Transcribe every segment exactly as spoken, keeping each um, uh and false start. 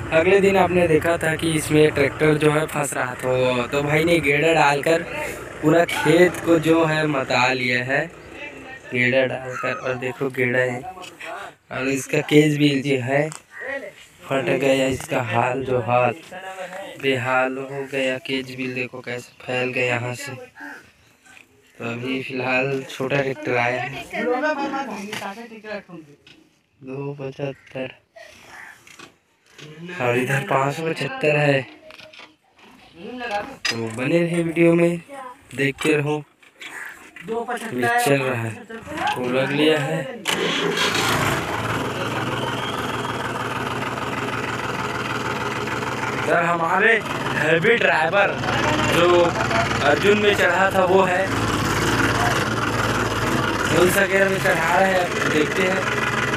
अगले दिन आपने देखा था कि इसमें ट्रैक्टर जो है फंस रहा था, तो भाई ने गेड़ा डालकर पूरा खेत को जो है मता लिया है, गेड़ा डालकर। और देखो गेड़ा है और इसका केज भी जो है फट गया, इसका हाल जो हाल बेहाल हो गया। केज भी देखो कैसे फैल गया यहाँ से। तो अभी फिलहाल छोटा ट्रैक्टर आया है दो पचहत्तर और इधर पाँच सौ पचहत्तर है। तो बने रहे वीडियो में, देखते रहो। चल रहा है तो लग लिया है। सर हमारे हैवी ड्राइवर जो अर्जुन में चढ़ा था वो है, कौन सा गेयर में चढ़ा रहे हैं देखते हैं।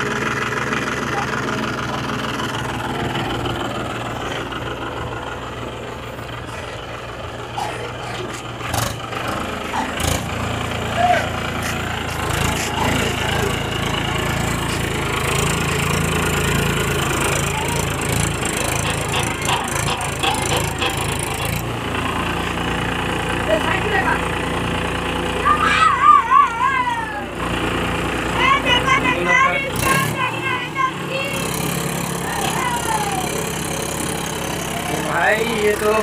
भाई ये तो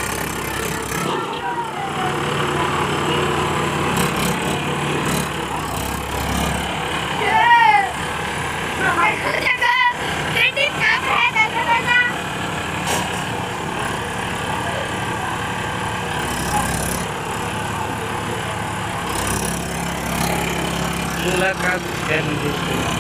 मुलाकात करनी है।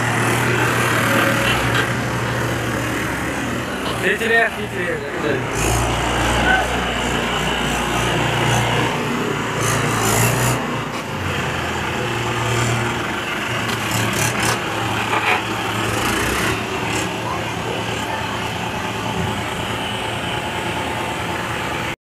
खींच रहे खींच रहे